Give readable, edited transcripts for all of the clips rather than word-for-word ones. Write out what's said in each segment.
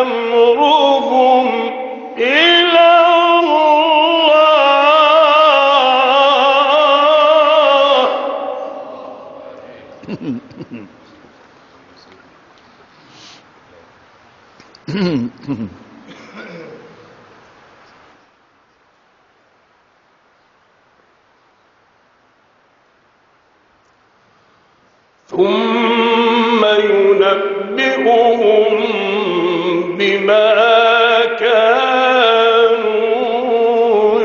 أمرهم إلى ثم ينبئهم بما كانوا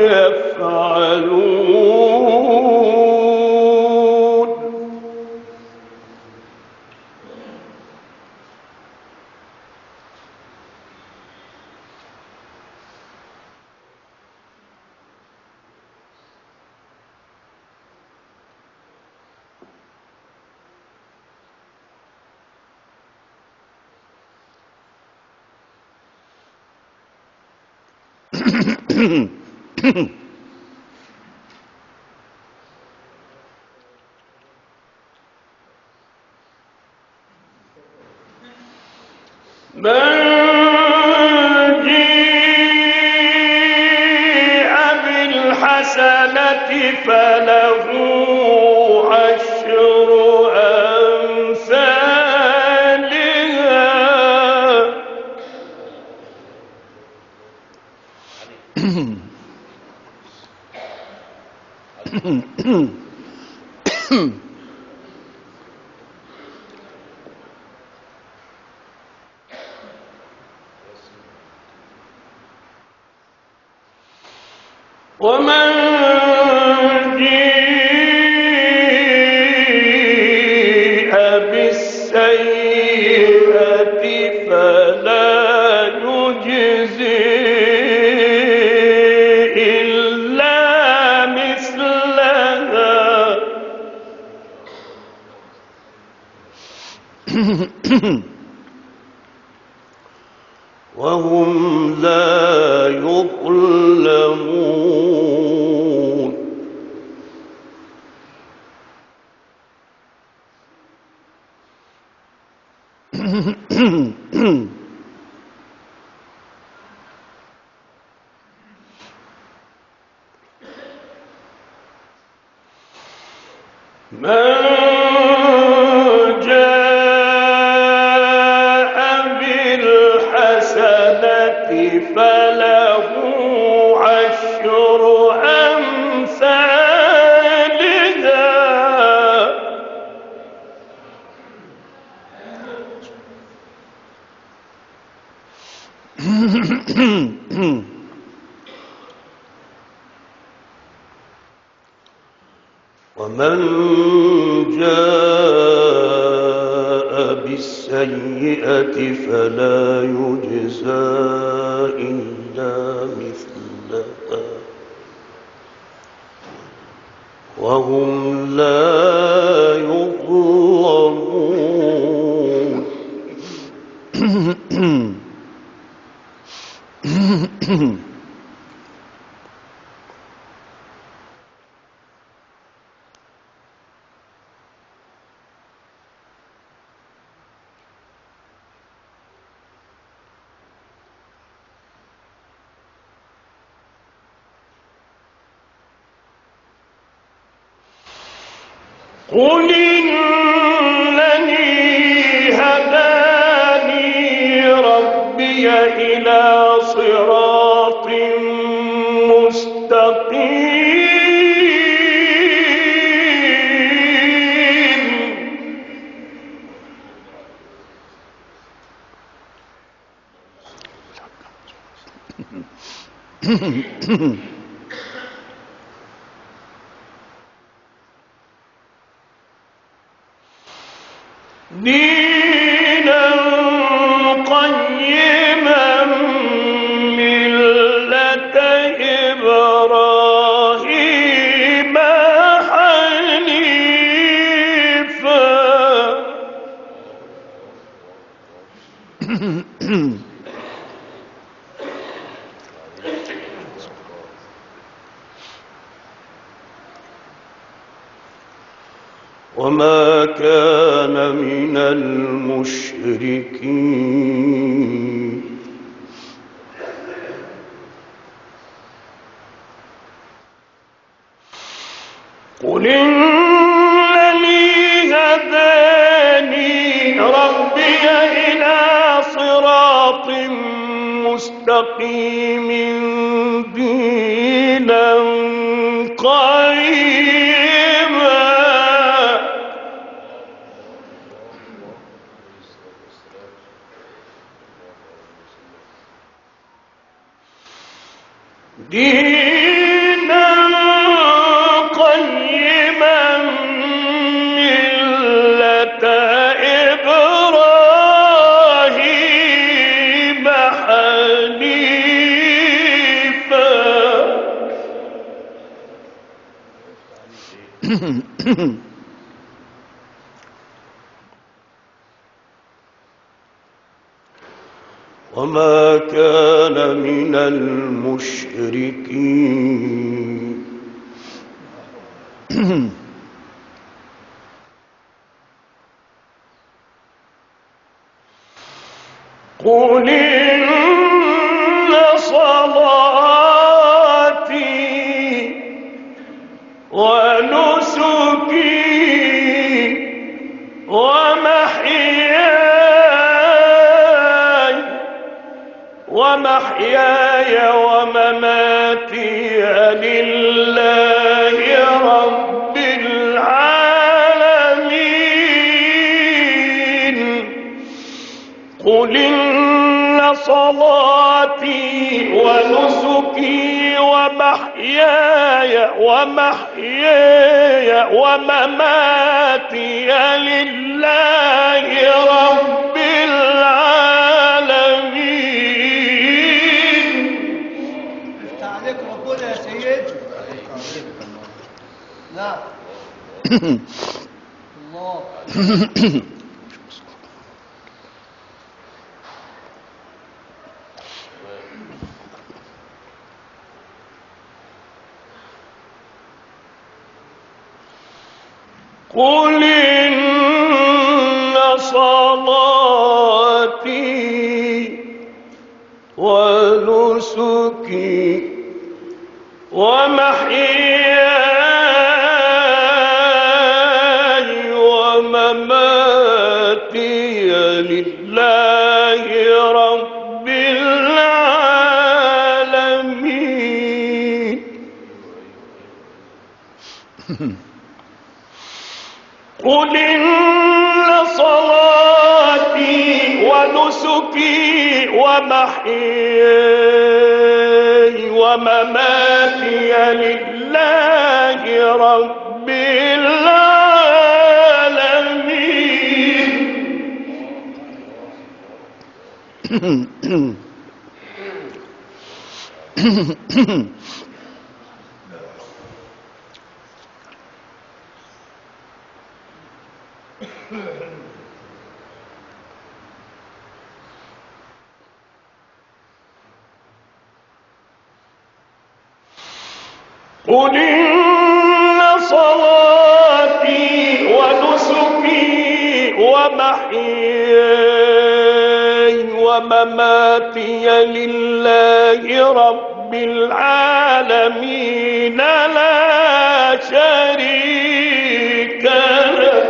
يفعلون من جيء بالحسنة فله عشر أمثالها ومن جيء بالسيئة فلا يجزي إلا مثلها وهم لا يظلمون من جاء بالحسنة فله عشر أمثالها ومن جاء بالسيئة فلا يجزى إلا مثلها وهم لا يظلمون قل إنني هداني ربي إلى صراط مستقيم دينا قيما ملة إبراهيم حنيفا وما كان من المشركين مستقيم دينا قيما دينا قيما ملة إبراهيم حنيفا وما كان من المشركين قل إن صلاتي ونسكي ومحياي ومماتي لله رب العالمين قل إن صلاتي ونسكي ومحياي ومماتي لله رب العالمين. افتح عليك ربنا يا سيدي. نعم. الله. قل إن صلاتي ونسكي ومحياي ومماتي لله رب العالمين. قل إن صلاتي ونسكي ومحياي ومماتي لله رب العالمين. قل إن صلاتي ونسكي ومحياي ومماتي لله رب العالمين لا شريك له.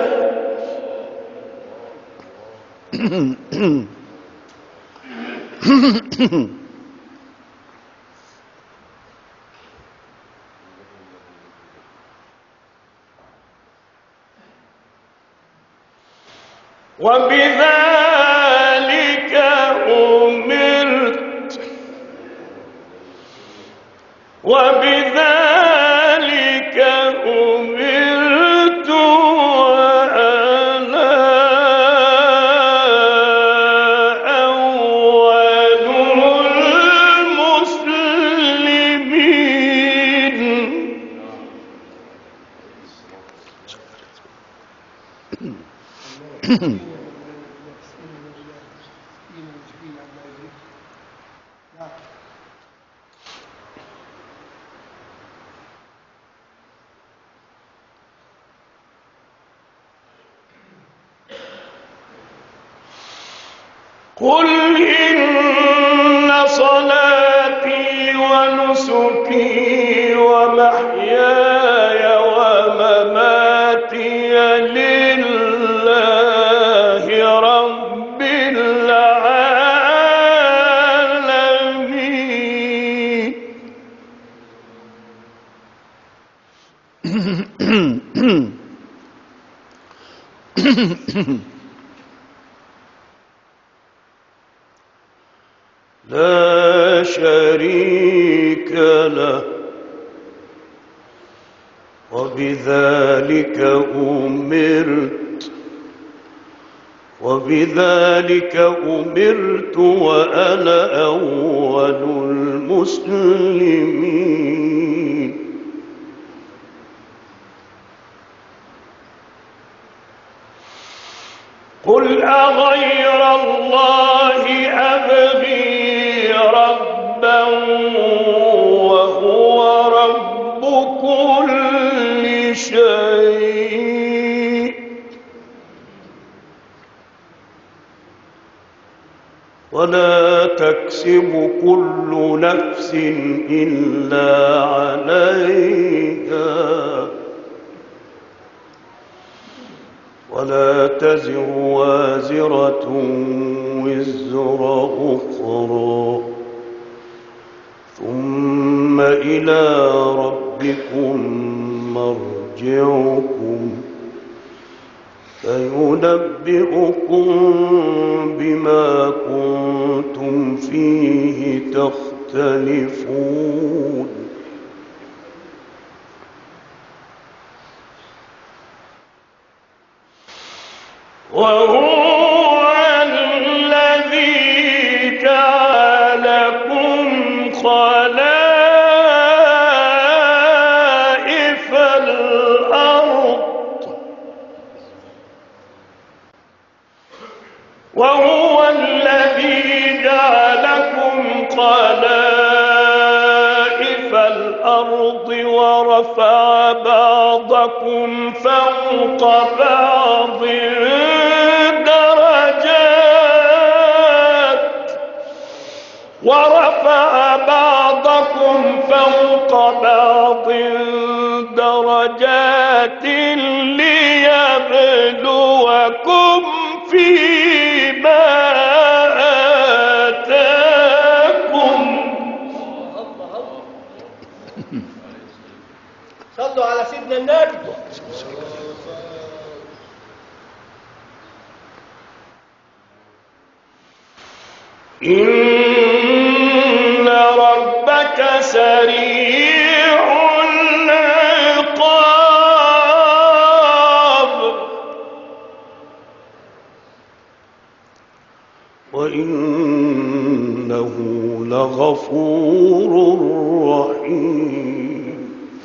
وبذلك أمرت وأنا أول المسلمين. قل إن صلاتي ونسكي ومحياي ومماتي لله رب العالمين. لا شريك له وبذلك أمرت وأنا أول المسلمين. قل أغير الله أبغي ربا وهو رب كل شيء ولا تكسب كل نفس إلا عليها ولا تزر وازرة وزر أخرى ثم إلى ربكم مرجعكم فينبئكم بما كنتم فيه تختلفون. وهو الذي جعلكم خلائف الأرض ورفع بعضكم فوق بعض درجات ليبلوكم فيما آتاكم. صلوا على سيدنا النبي. إن ربك سريع العقاب وإنه لغفور رحيم.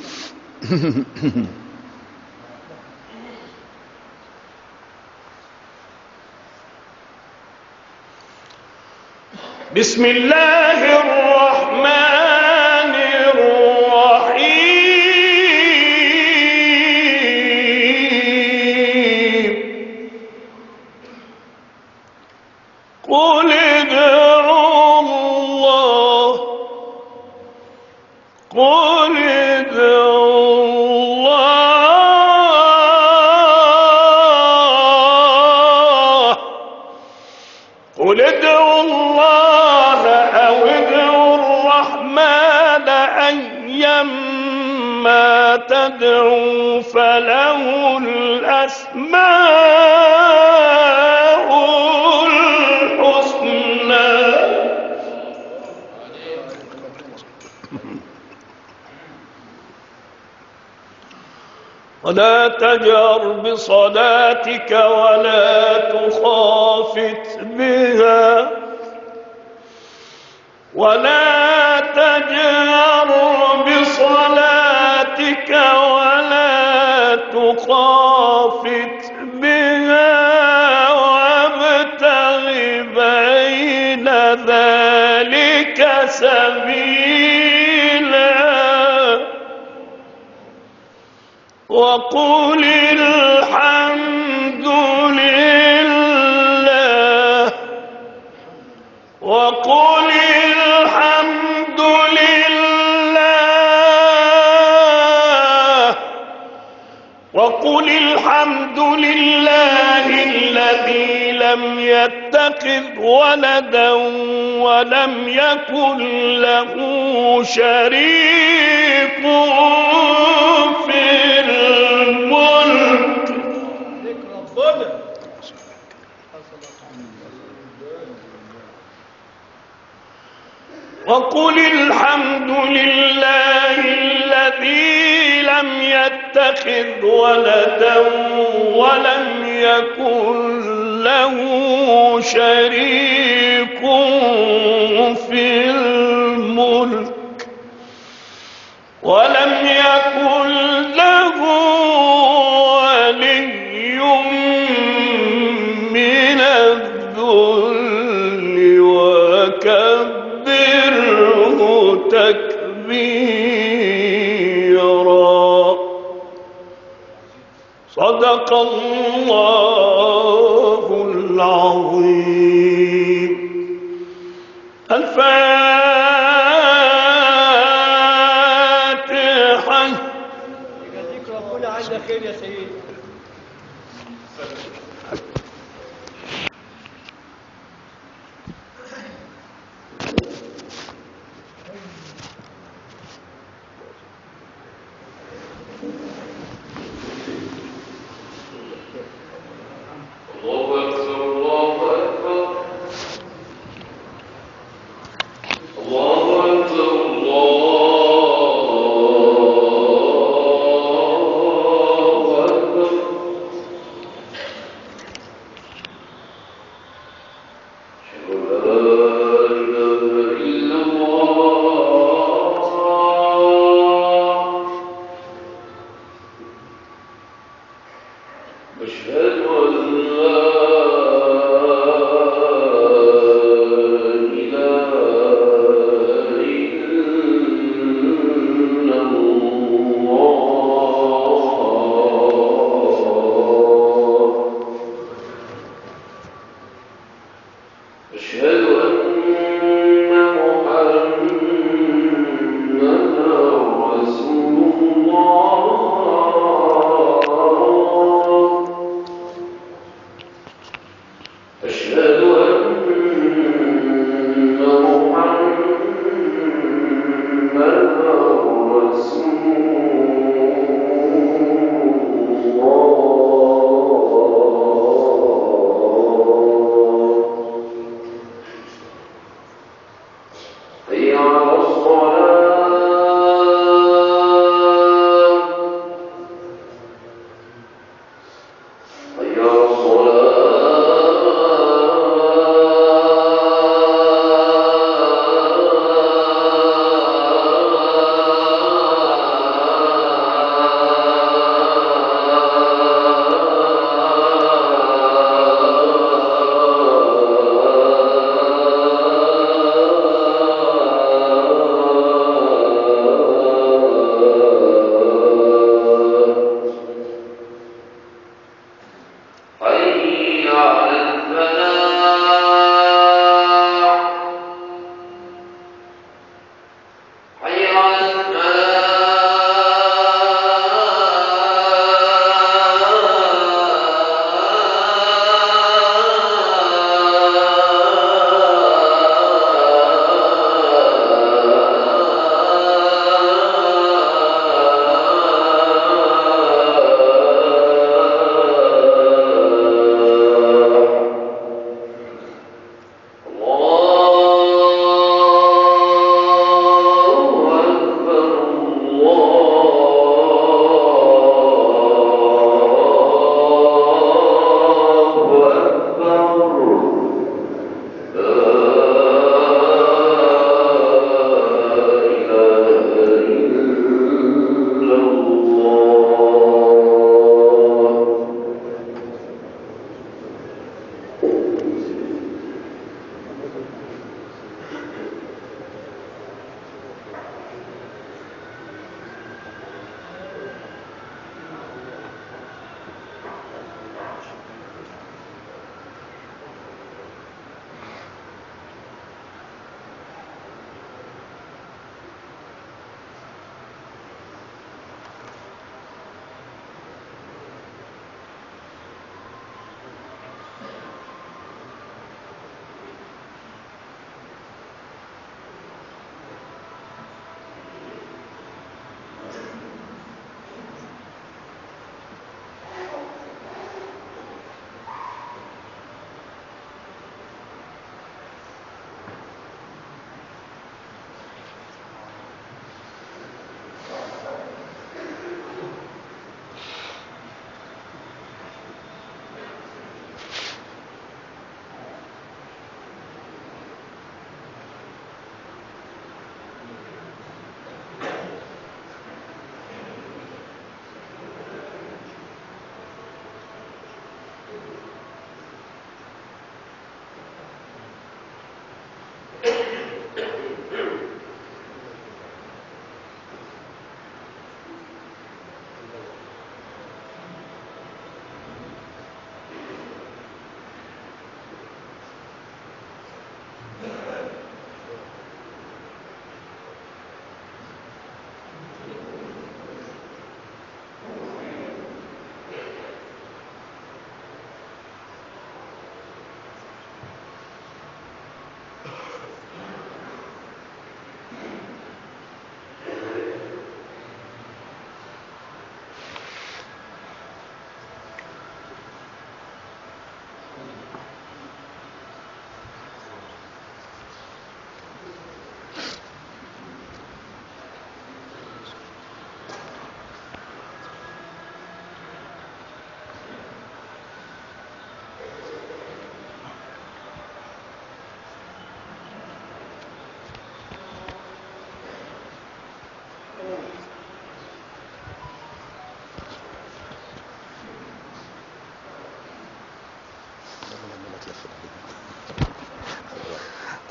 بسم الله الرحمن الرحيم. قل ادعوا الله قل ادعوا الله قل ادعوا الله أو ادعوا الرحمن أيما تدعوا فله الأسماء الحسنى. ولا تجهر بصلاتك ولا تخافت بها ولا تجهر بصلاتك ولا تخافت بها وابتغ بين ذلك سبيلا وقل الحمد لله وقل الحمد لله وقل الحمد لله الذي لم يتخذ ولدا ولم يكن له شريك في الملك. ذكر ربنا وقل الحمد لله الذي لم يتخذ ولدا ولم يكن له شريك في الملك ولم يكن له ولي من الذل وكبره تكبيرا. صدق الله العظيم. الفاتحة. يجازيك ربنا عنا خير يا سيدي.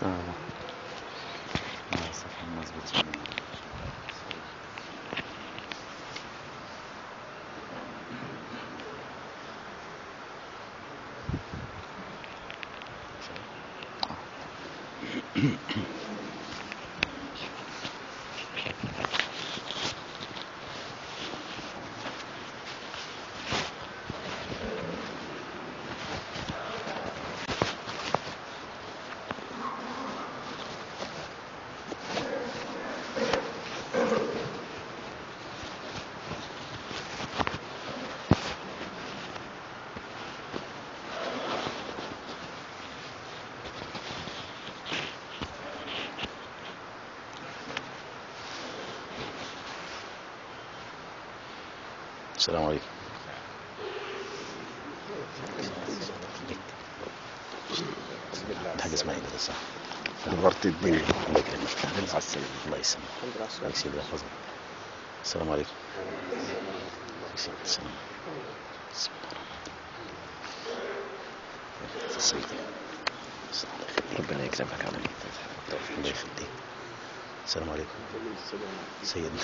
السلام عليكم. حاجة اسمها ايه ده؟ صح، نورت الدنيا. الله يكرمك. الله يسلمك. الله يسلمك. السلام عليكم. السلام. بسم الله. ربنا يكرمك على الله يخليك. السلام عليكم سيدنا.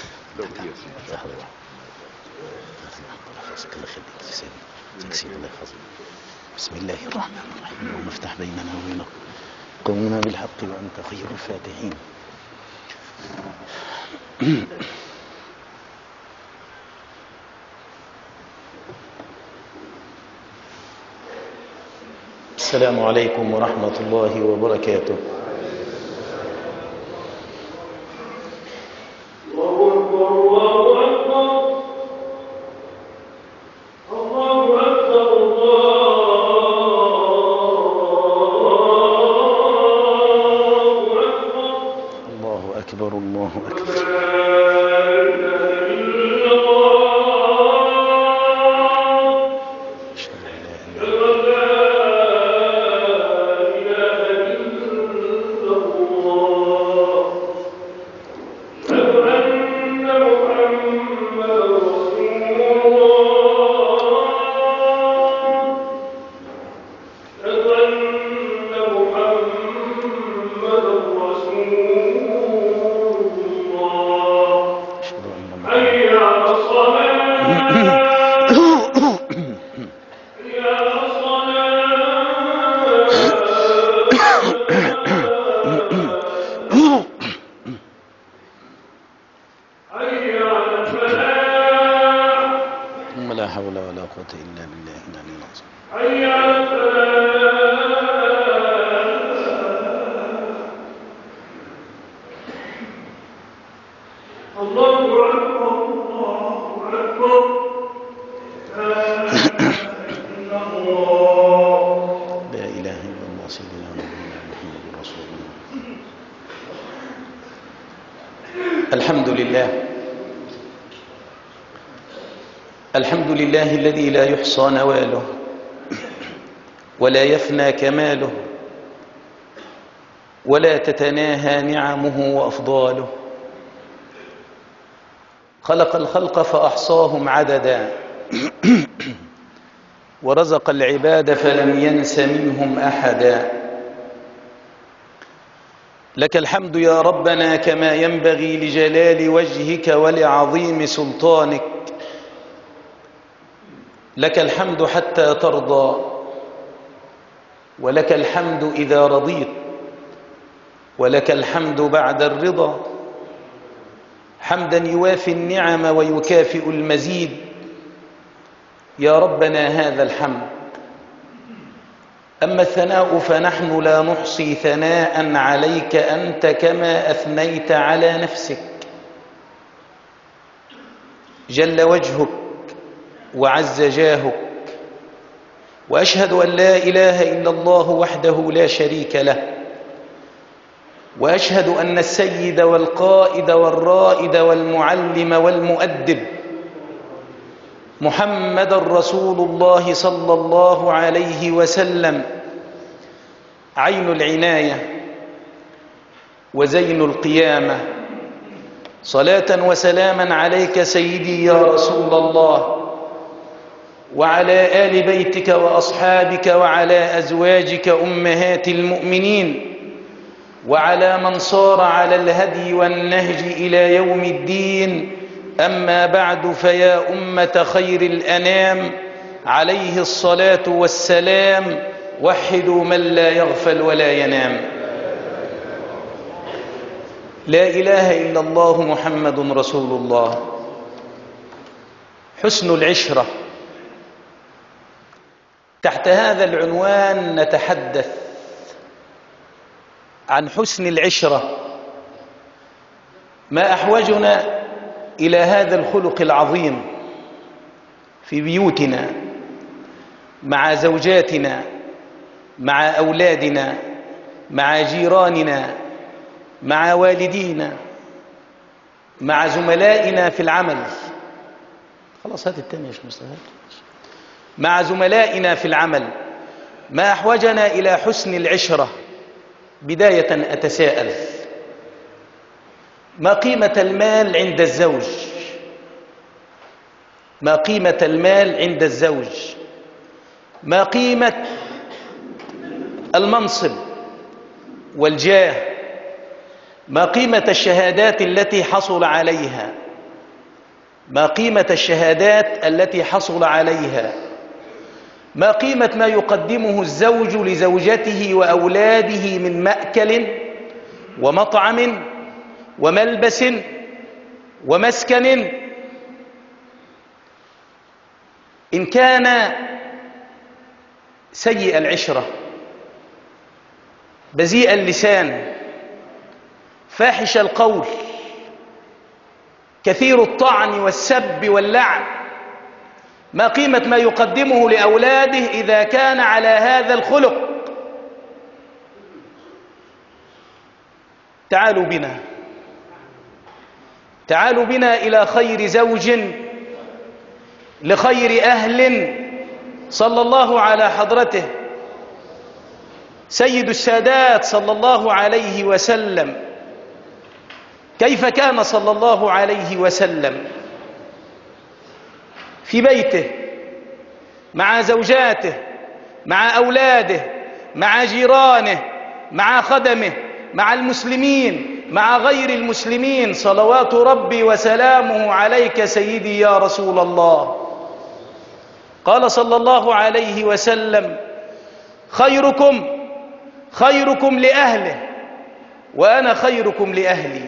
الله يخليك سيدنا. الله يحفظك. بسم الله الرحمن الرحيم. اللهم افتح بيننا وبين قومنا بالحق وأنت خير الفاتحين. السلام عليكم ورحمة الله وبركاته. الحمد لله الذي لا يحصى نواله ولا يفنى كماله ولا تتناهى نعمه وأفضاله. خلق الخلق فأحصاهم عددا ورزق العباد فلم ينس منهم أحدا. لك الحمد يا ربنا كما ينبغي لجلال وجهك ولعظيم سلطانك. لك الحمد حتى ترضى ولك الحمد إذا رضيت ولك الحمد بعد الرضا. حمدا يوافي النعم ويكافئ المزيد. يا ربنا هذا الحمد. أما الثناء فنحن لا نحصي ثناء عليك أنت كما أثنيت على نفسك. جل وجهك وعز جاهك. وأشهد أن لا إله إلا الله وحده لا شريك له. وأشهد أن السيد والقائد والرائد والمعلم والمؤدب محمد رسول الله صلى الله عليه وسلم عين العناية وزين القيامة. صلاة وسلاما عليك سيدي يا رسول الله وعلى آل بيتك وأصحابك وعلى أزواجك أمهات المؤمنين وعلى من صار على الهدي والنهج إلى يوم الدين. أما بعد، فيا أمة خير الأنام، عليه الصلاة والسلام، وحدوا من لا يغفل ولا ينام. لا إله إلا الله محمد رسول الله. حسن العشرة. تحت هذا العنوان نتحدث عن حسن العشرة. ما أحوجنا إلى هذا الخلق العظيم في بيوتنا، مع زوجاتنا، مع أولادنا، مع جيراننا، مع والدينا، مع زملائنا في العمل. خلاص هات التاني يا شيخ مصطفى. مع زملائنا في العمل. ما أحوجنا إلى حسن العشرة؟ بداية أتساءل: ما قيمة المال عند الزوج؟ ما قيمة المال عند الزوج؟ ما قيمة المنصب والجاه؟ ما قيمة الشهادات التي حصل عليها؟ ما قيمة الشهادات التي حصل عليها؟ ما قيمة ما يقدمه الزوج لزوجته وأولاده من مأكل ومطعم وملبس ومسكن؟ إن كان سيء العشرة، بذيء اللسان، فاحش القول، كثير الطعن والسب واللعن، ما قيمة ما يقدمه لأولاده إذا كان على هذا الخلق؟ تعالوا بنا إلى خير زوج لخير أهل، صلى الله على حضرته سيد السادات صلى الله عليه وسلم. كيف كان صلى الله عليه وسلم في بيته، مع زوجاته، مع أولاده، مع جيرانه، مع خدمه، مع المسلمين، مع غير المسلمين، صلوات ربي وسلامه عليك سيدي يا رسول الله. قال صلى الله عليه وسلم: خيركم لأهله وأنا خيركم لأهلي.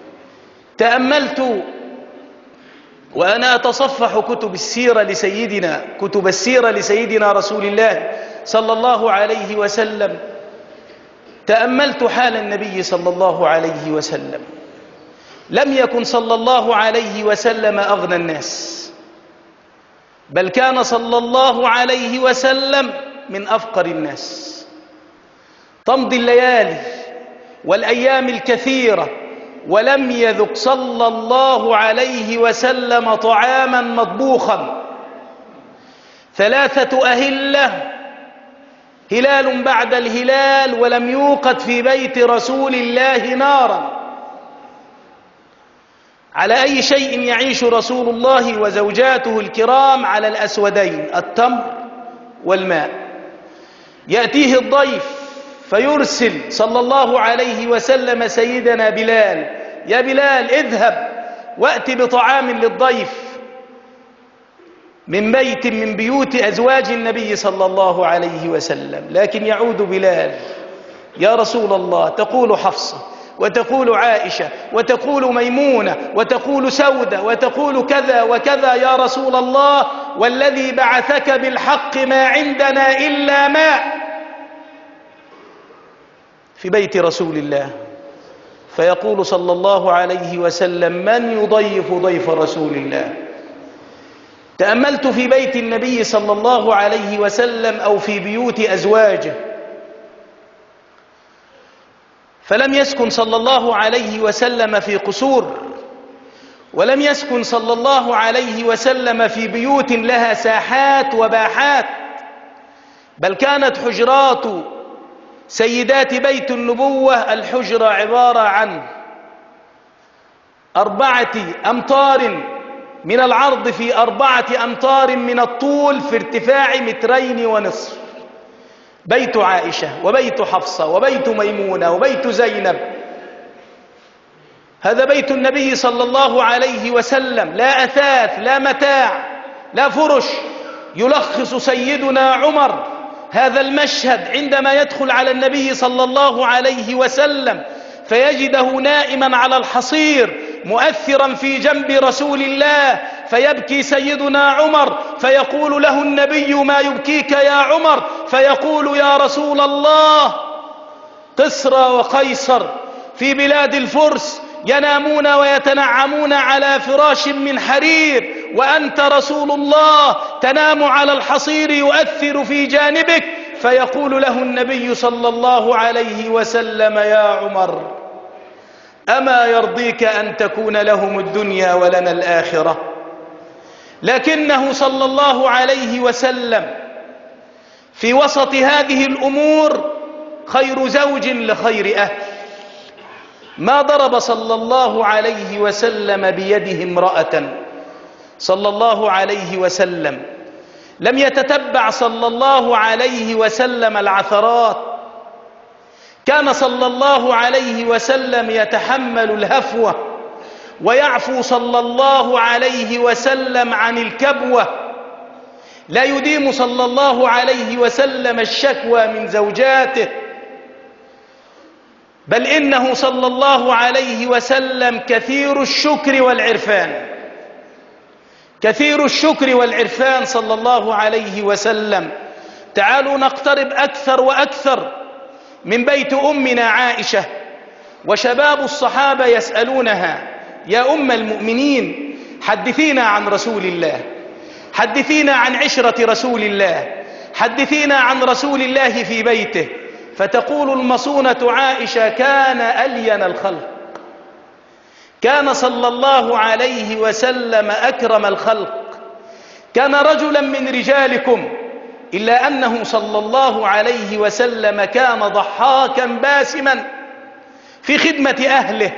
تأملت وأنا أتصفح كتب السيرة لسيدنا رسول الله صلى الله عليه وسلم. تأملت حال النبي صلى الله عليه وسلم. لم يكن صلى الله عليه وسلم أغنى الناس، بل كان صلى الله عليه وسلم من أفقر الناس. تمضي الليالي والأيام الكثيرة ولم يذق صلى الله عليه وسلم طعاما مطبوخا. 3 أهلة، هلال بعد الهلال، ولم يوقد في بيت رسول الله نارا. على أي شيء يعيش رسول الله وزوجاته الكرام؟ على الأسودين: التمر والماء. يأتيه الضيف فيرسل صلى الله عليه وسلم سيدنا بلال: يا بلال اذهب وأت بطعام للضيف من بيت من بيوت أزواج النبي صلى الله عليه وسلم. لكن يعود بلال: يا رسول الله، تقول حفصة وتقول عائشة وتقول ميمونة وتقول سودة وتقول كذا وكذا يا رسول الله، والذي بعثك بالحق ما عندنا إلا ماء في بيت رسول الله. فيقول صلى الله عليه وسلم: من يضيف ضيف رسول الله؟ تأملت في بيت النبي صلى الله عليه وسلم أو في بيوت أزواجه، فلم يسكن صلى الله عليه وسلم في قصور، ولم يسكن صلى الله عليه وسلم في بيوت لها ساحات وباحات، بل كانت حجرات سيدات بيت النبوة الحجرة عبارة عن 4 أمتار من العرض في 4 أمتار من الطول، في ارتفاع 2.5 متر. بيت عائشة وبيت حفصة وبيت ميمونة وبيت زينب، هذا بيت النبي صلى الله عليه وسلم، لا أثاث لا متاع لا فرش. يلخص سيدنا عمر هذا المشهد عندما يدخل على النبي صلى الله عليه وسلم فيجده نائما على الحصير مؤثرا في جنب رسول الله، فيبكي سيدنا عمر فيقول له النبي: ما يبكيك يا عمر؟ فيقول: يا رسول الله، قسرى وقيصر في بلاد الفرس ينامون ويتنعمون على فراش من حرير، وأنت رسول الله تنام على الحصير يؤثر في جانبك. فيقول له النبي صلى الله عليه وسلم: يا عمر، أما يرضيك أن تكون لهم الدنيا ولنا الآخرة؟ لكنه صلى الله عليه وسلم في وسط هذه الأمور خير زوج لخير أهل. ما ضرب صلى الله عليه وسلم بيده امرأة، صلى الله عليه وسلم لم يتتبع صلى الله عليه وسلم العثرات، كان صلى الله عليه وسلم يتحمل الهفوة ويعفو صلى الله عليه وسلم عن الكبوة، لا يديم صلى الله عليه وسلم الشكوى من زوجاته، بل إنه صلى الله عليه وسلم كثير الشكر والعرفان، كثير الشكر والعرفان صلى الله عليه وسلم. تعالوا نقترب أكثر وأكثر من بيت أمنا عائشة، وشباب الصحابة يسألونها: يا أم المؤمنين، حدثينا عن رسول الله، حدثينا عن عشرة رسول الله، حدثينا عن رسول الله في بيته. فتقول المصونة عائشة: كان ألين الخلق، كان صلى الله عليه وسلم أكرم الخلق، كان رجلا من رجالكم، إلا أنه صلى الله عليه وسلم كان ضحاكا باسما في خدمة أهله،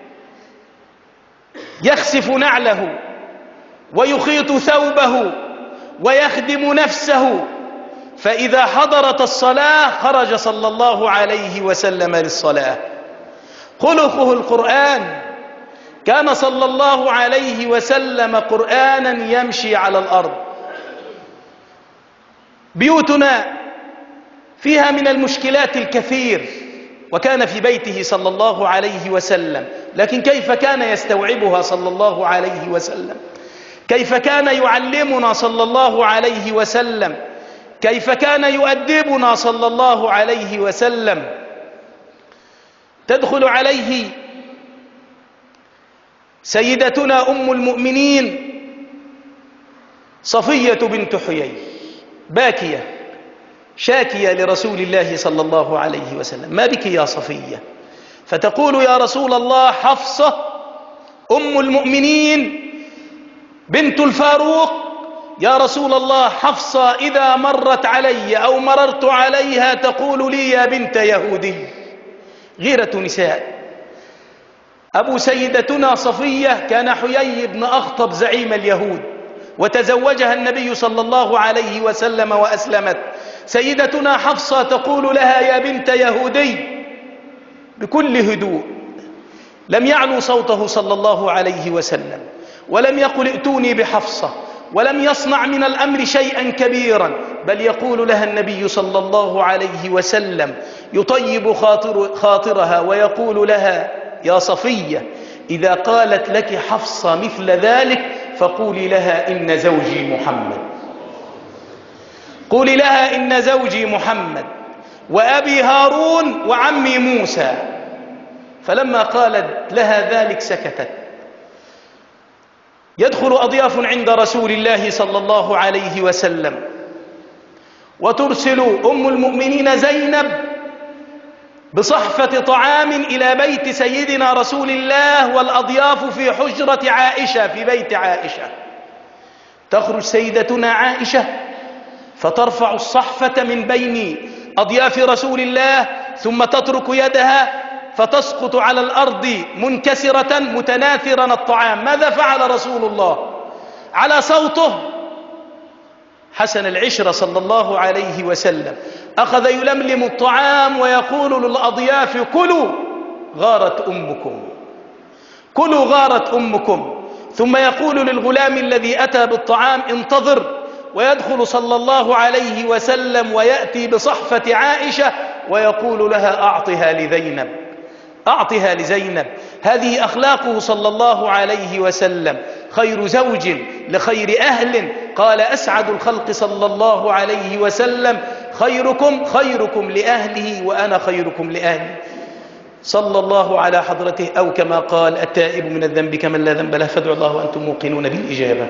يخسف نعله ويخيط ثوبه ويخدم نفسه، فإذا حضرت الصلاة خرج صلى الله عليه وسلم للصلاة. خلقه القرآن، كان صلى الله عليه وسلم قرآنا يمشي على الأرض. بيوتنا فيها من المشكلات الكثير، وكان في بيته صلى الله عليه وسلم، لكن كيف كان يستوعبها صلى الله عليه وسلم؟ كيف كان يعلمنا صلى الله عليه وسلم؟ كيف كان يؤدبنا صلى الله عليه وسلم؟ تدخل عليه سيدتنا أم المؤمنين صفية بنت حيي باكية شاكية لرسول الله صلى الله عليه وسلم: ما بك يا صفية؟ فتقول: يا رسول الله، حفصة أم المؤمنين بنت الفاروق، يا رسول الله، حفصة إذا مرت علي أو مررت عليها تقول لي: يا بنت يهودي. غيرة نساء. أبو سيدتنا صفية كان حيي بن أخطب زعيم اليهود، وتزوجها النبي صلى الله عليه وسلم وأسلمت. سيدتنا حفصة تقول لها: يا بنت يهودي، بكل هدوء، لم يعلو صوته صلى الله عليه وسلم، ولم يقل: ائتوني بحفصة، ولم يصنع من الأمر شيئا كبيرا، بل يقول لها النبي صلى الله عليه وسلم يطيب خاطرها ويقول لها: يا صفية، إذا قالت لك حفصة مثل ذلك فقولي لها: إن زوجي محمد، قولي لها: إن زوجي محمد وأبي هارون وعمي موسى. فلما قالت لها ذلك سكتت. يدخل أضياف عند رسول الله صلى الله عليه وسلم، وترسل أم المؤمنين زينب بصحفة طعام إلى بيت سيدنا رسول الله، والأضياف في حجرة عائشة في بيت عائشة. تخرج سيدتنا عائشة فترفع الصحفة من بين أضياف رسول الله، ثم تترك يدها فتسقط على الأرض منكسرة متناثرا الطعام. ماذا فعل رسول الله؟ على صوته حسن العشرة صلى الله عليه وسلم أخذ يلملم الطعام ويقول للأضياف كلوا غارت أمكم، كلوا غارت أمكم. ثم يقول للغلام الذي أتى بالطعام انتظر، ويدخل صلى الله عليه وسلم ويأتي بصحفة عائشة ويقول لها أعطها لزينب، أعطها لزينب. هذه أخلاقه صلى الله عليه وسلم، خير زوج لخير أهل. قال أسعد الخلق صلى الله عليه وسلم خيركم خيركم لأهله وأنا خيركم لأهلي، صلى الله على حضرته. أو كما قال التائب من الذنب كمن لا ذنب له، فادعوا الله وأنتم موقنون بالإجابة.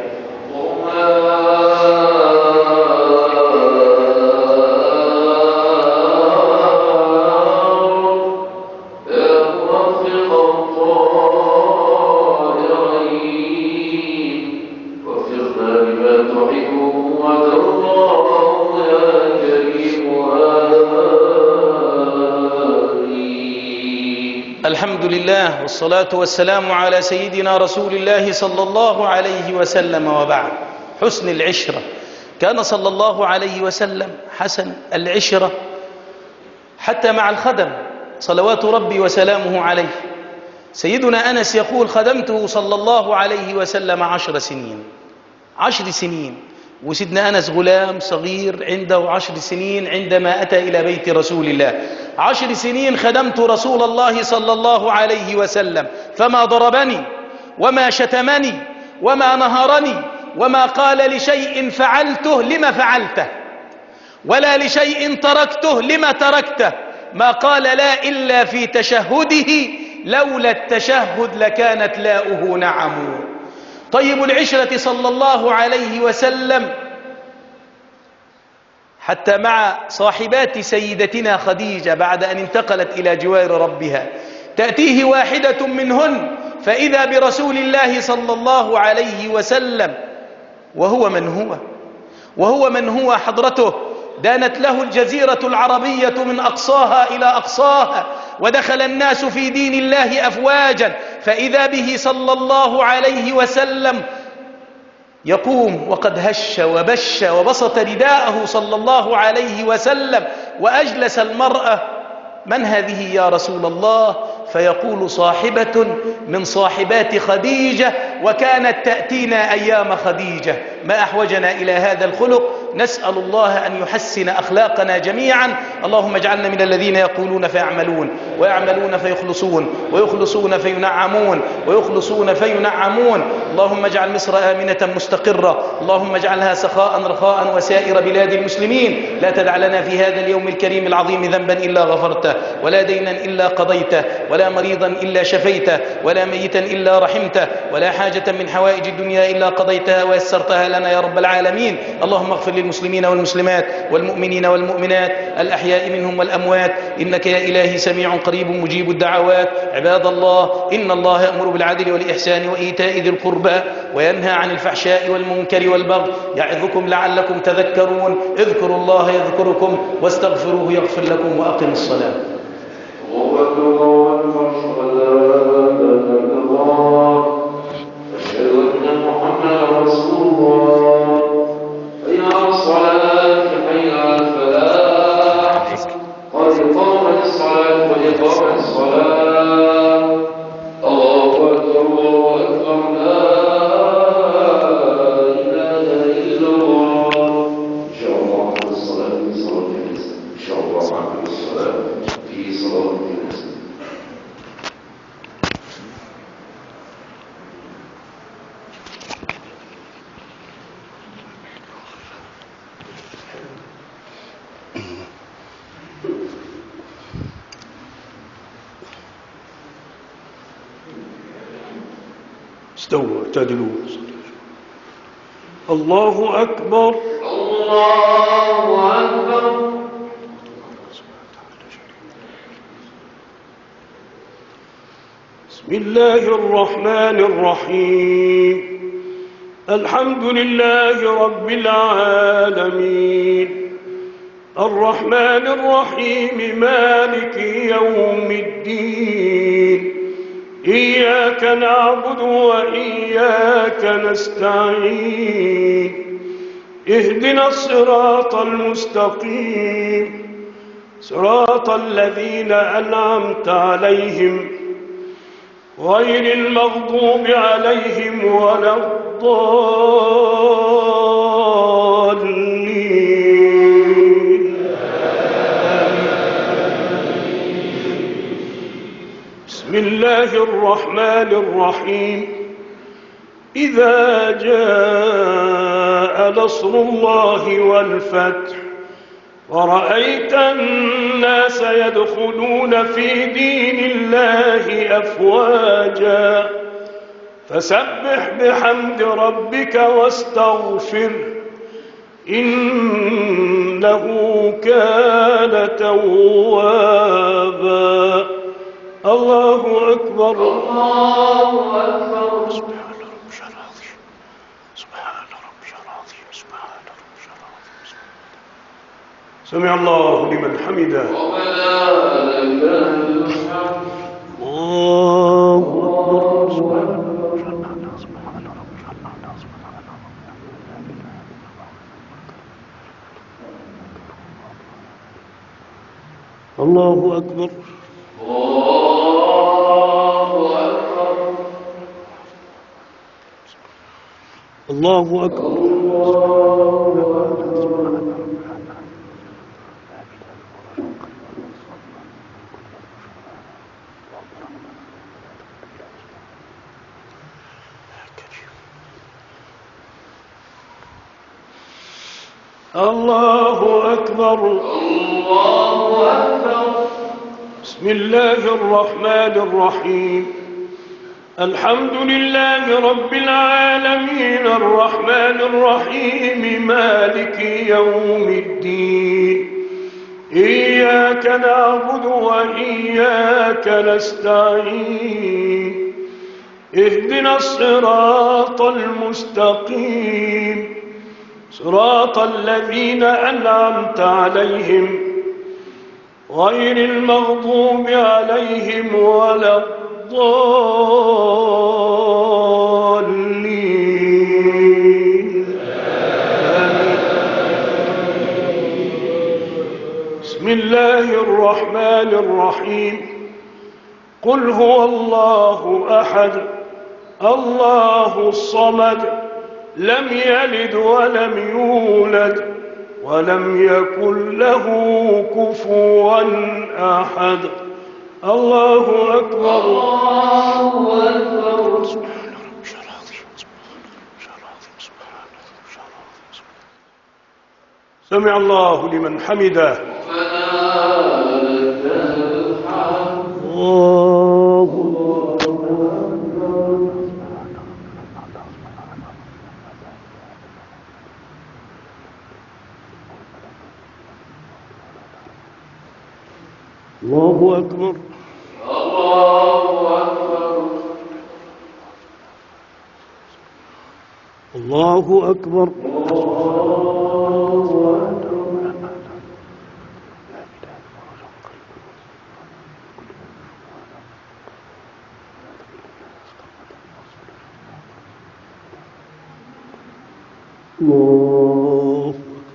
الحمد لله والصلاة والسلام على سيدنا رسول الله صلى الله عليه وسلم، وبعد. حسن العشرة. كان صلى الله عليه وسلم حسن العشرة حتى مع الخدم صلوات ربي وسلامه عليه. سيدنا أنس يقول خدمته صلى الله عليه وسلم 10 سنين. 10 سنين، وسيدنا أنس غلام صغير عنده 10 سنين عندما أتى إلى بيت رسول الله. 10 سنين خدمت رسول الله صلى الله عليه وسلم، فما ضربني وما شتمني وما نهرني وما قال لشيء فعلته لما فعلته، ولا لشيء تركته لما تركته. ما قال لا إلا في تشهده، لولا التشهد لكانت لاؤه نعم. طيب العشرة صلى الله عليه وسلم حتى مع صاحبات سيدتنا خديجة بعد أن انتقلت إلى جوار ربها، تأتيه واحدة منهن فإذا برسول الله صلى الله عليه وسلم وهو من هو حضرته. دانت له الجزيرة العربية من أقصاها إلى أقصاها، ودخل الناس في دين الله أفواجا، فإذا به صلى الله عليه وسلم يقوم وقد هش وبش وبسط رداءه صلى الله عليه وسلم وأجلس المرأة. من هذه يا رسول الله؟ فيقول صاحبة من صاحبات خديجة، وكانت تأتينا أيام خديجة. ما أحوجنا إلى هذا الخلق. نسأل الله أن يحسن أخلاقنا جميعا. اللهم اجعلنا من الذين يقولون فيعملون، ويعملون فيخلصون، ويخلصون فينعمون، ويخلصون فينعمون. اللهم اجعل مصر آمنة مستقرة، اللهم اجعلها سخاء رخاء وسائر بلاد المسلمين. لا تدع لنا في هذا اليوم الكريم العظيم ذنبا إلا غفرته، ولا دينا إلا قضيته، ولا مريضا إلا شفيته، ولا ميتا إلا رحمته، ولا حاجة من حوائج الدنيا إلا قضيتها ويسرتها لنا يا رب العالمين. اللهم اغفر للمسلمين والمسلمات والمؤمنين والمؤمنات الأحياء منهم والأموات، إنك يا إلهي سميع قريب مجيب الدعوات. عباد الله، إن الله يأمر بالعدل والإحسان وإيتاء ذي القربى وينهى عن الفحشاء والمنكر والبغي، يعظكم لعلكم تذكرون. اذكروا الله يذكركم، واستغفروه يغفر لكم، وأقم الصلاة. أشهد أن محمدا رسول الله. حي على الصلاة، حي على الفلاح، قد قامت الصلاة، قد قامت الصلاة. الله أكبر، الله أكبر، لا إله إلا الله. إن شاء الله بعد الصلاة في صلاة النساء، إن شاء الله بعد الصلاة في صلاة النساء. استووا اعتدلوا. الله أكبر، الله أكبر. بسم الله الرحمن الرحيم. الحمد لله رب العالمين، الرحمن الرحيم، مالك يوم الدين. إياك نعبد وإياك نستعين. اهدنا الصراط المستقيم، صراط الذين أنعمت عليهم غير المغضوب عليهم ولا الضالين. بسم الله الرحمن الرحيم. إذا جاء نصر الله والفتح ورأيت الناس يدخلون في دين الله أفواجا فسبح بحمد ربك واستغفره إنه كان توابا. الله أكبر. الله أكبر. سمع الله لمن حمده. ربنا لك الحمد. الله أكبر. الله أكبر. الله أكبر. الله أكبر. الله أكبر. بسم الله الرحمن الرحيم. الحمد لله رب العالمين الرحمن الرحيم مالك يوم الدين إياك نعبد وإياك نستعين اهدنا الصراط المستقيم صراط الذين أنعمت عليهم غير المغضوب عليهم ولا الضالين. بسم الله الرحمن الرحيم. قل هو الله أحد الله الصمد لم يلد ولم يولد ولم يكن له كفوا أحد. الله أكبر. الله أكبر. سمع الله لمن حمده. ربنا لك الحمد. الله الله أكبر. الله الله أكبر. أكبر. الله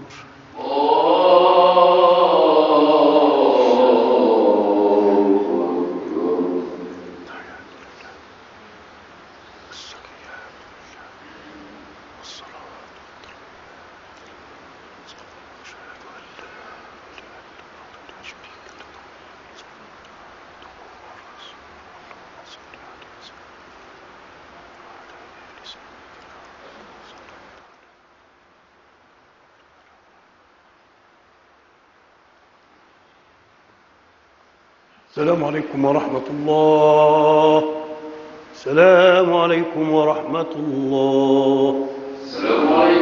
السلام عليكم ورحمة الله. السلام عليكم ورحمة الله. السلام عليكم.